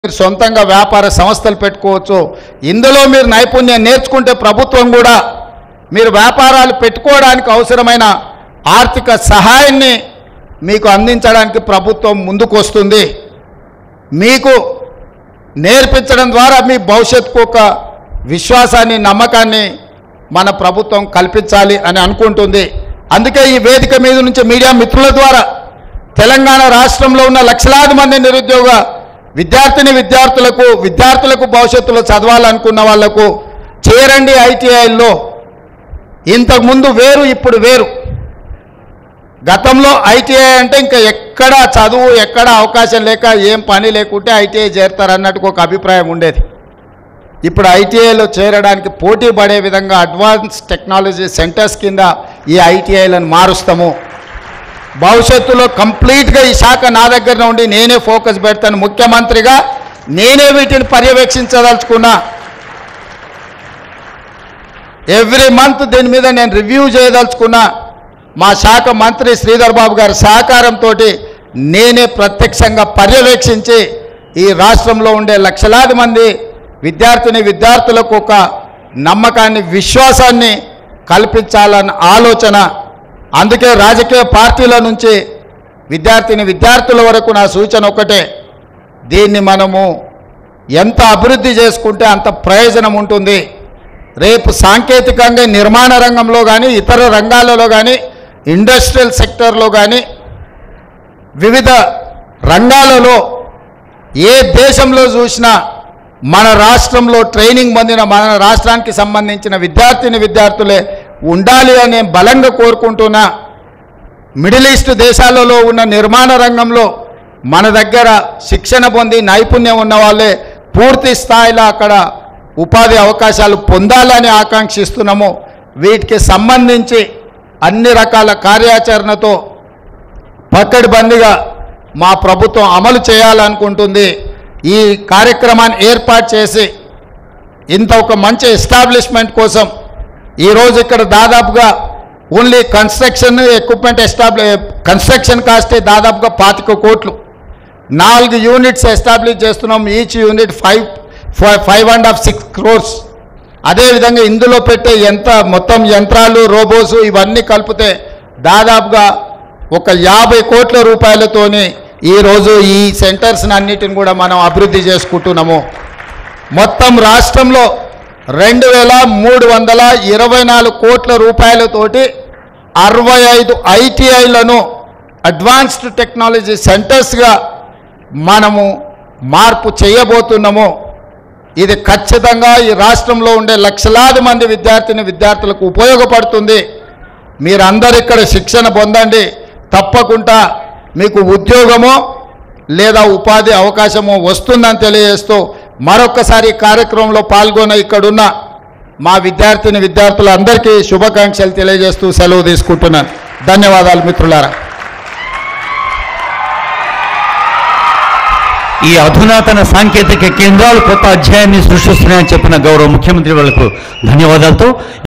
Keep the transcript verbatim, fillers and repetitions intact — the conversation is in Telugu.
మీరు సొంతంగా వ్యాపార సంస్థలు పెట్టుకోవచ్చు. ఇందులో మీరు నైపుణ్యం నేర్చుకుంటే ప్రభుత్వం కూడా మీరు వ్యాపారాలు పెట్టుకోవడానికి అవసరమైన ఆర్థిక సహాయాన్ని మీకు అందించడానికి ప్రభుత్వం ముందుకు వస్తుంది. మీకు నేర్పించడం ద్వారా మీ భవిష్యత్తుకు ఒక విశ్వాసాన్ని, నమ్మకాన్ని మన ప్రభుత్వం కల్పించాలి అని అనుకుంటుంది. అందుకే ఈ వేదిక మీద నుంచి మీడియా మిత్రుల ద్వారా తెలంగాణ రాష్ట్రంలో ఉన్న లక్షలాది మంది నిరుద్యోగ విద్యార్థిని విద్యార్థులకు విద్యార్థులకు భవిష్యత్తులో చదవాలనుకున్న వాళ్లకు చేరండి ఐటీఐల్లో. ఇంతకుముందు వేరు, ఇప్పుడు వేరు. గతంలో ఐటీఐ అంటే ఇంకా ఎక్కడ చదువు, ఎక్కడ అవకాశం లేక ఏం పని లేకుంటే ఐటీఐ చేరుతారు అన్నట్టుకు ఒక అభిప్రాయం ఉండేది. ఇప్పుడు ఐటీఐలో చేరడానికి పోటీ పడే విధంగా అడ్వాన్స్ టెక్నాలజీ సెంటర్స్ కింద ఈ ఐటీఐలను మారుస్తాము. భవిష్యత్తులో కంప్లీట్గా ఈ శాఖ నా దగ్గర ఉండి నేనే ఫోకస్ పెడతాను. ముఖ్యమంత్రిగా నేనే వీటిని పర్యవేక్షించదలుచుకున్నా. ఎవ్రీ మంత్ దీని మీద నేను రివ్యూ చేయదలుచుకున్నా. మా శాఖ మంత్రి శ్రీధర్ బాబు గారి సహకారంతో నేనే ప్రత్యక్షంగా పర్యవేక్షించి ఈ రాష్ట్రంలో ఉండే లక్షలాది మంది విద్యార్థిని విద్యార్థులకు ఒక నమ్మకాన్ని, విశ్వాసాన్ని కల్పించాలన్న ఆలోచన. అందుకే రాజకీయ పార్టీల నుంచి విద్యార్థిని విద్యార్థుల వరకు నా సూచన ఒకటే, దీన్ని మనము ఎంత అభివృద్ధి చేసుకుంటే అంత ప్రయోజనం ఉంటుంది. రేపు సాంకేతికంగా నిర్మాణ రంగంలో కానీ, ఇతర రంగాలలో కానీ, ఇండస్ట్రియల్ సెక్టర్లో కానీ, వివిధ రంగాలలో ఏ దేశంలో చూసినా మన రాష్ట్రంలో ట్రైనింగ్ పొందిన, మన రాష్ట్రానికి సంబంధించిన విద్యార్థిని విద్యార్థులే ఉండాలి అని బలంగా కోరుకుంటున్నా. మిడిల్ ఈస్ట్ దేశాలలో ఉన్న నిర్మాణ రంగంలో మన దగ్గర శిక్షణ పొంది నైపుణ్యం ఉన్న వాళ్ళే పూర్తి స్థాయిలో అక్కడ ఉపాధి అవకాశాలు పొందాలని ఆకాంక్షిస్తున్నాము. వీటికి సంబంధించి అన్ని రకాల కార్యాచరణతో పకడ్బందీగా మా ప్రభుత్వం అమలు చేయాలనుకుంటుంది. ఈ కార్యక్రమాన్ని ఏర్పాటు చేసి ఇంత ఒక మంచి ఎస్టాబ్లిష్మెంట్ కోసం ఈరోజు ఇక్కడ దాదాపుగా only construction equipment establish construction కాస్టే దాదాపుగా పాతిక కోట్లు. నాలుగు యూనిట్స్ ఎస్టాబ్లిష్ చేస్తున్నాం. Each unit five five and half six crores. అదేవిధంగా ఇందులో పెట్టే ఎంత మొత్తం యంత్రాలు, రోబోసు ఇవన్నీ కలిపితే దాదాపుగా ఒక యాభై కోట్ల రూపాయలతోని ఈరోజు ఈ సెంటర్స్ని అన్నిటిని కూడా మనం అభివృద్ధి చేసుకుంటున్నాము. మొత్తం రాష్ట్రంలో రెండు వేల మూడు వందల ఇరవై నాలుగు కోట్ల రూపాయలతోటి అరవై ఐదు ఐటీఐలను అడ్వాన్స్డ్ టెక్నాలజీ సెంటర్స్గా మనము మార్పు చేయబోతున్నాము. ఇది ఖచ్చితంగా ఈ రాష్ట్రంలో ఉండే లక్షలాది మంది విద్యార్థిని విద్యార్థులకు ఉపయోగపడుతుంది. మీరందరూ ఇక్కడ శిక్షణ పొందండి. తప్పకుండా మీకు ఉద్యోగమో లేదా ఉపాధి అవకాశమో వస్తుందని తెలియజేస్తూ మరొక్కసారి కార్యక్రమంలో పాల్గొన్న ఇక్కడున్న మా విద్యార్థిని విద్యార్థులందరికీ శుభాకాంక్షలు తెలియజేస్తూ సెలవు తీసుకుంటున్నాను. ధన్యవాదాలు మిత్రులారా. ఈ అధునాతన సాంకేతిక కేంద్రాలు కొత్త అధ్యాయాన్ని సృష్టిస్తున్నాయని చెప్పిన గౌరవ ముఖ్యమంత్రి వాళ్లకు ధన్యవాదాలతో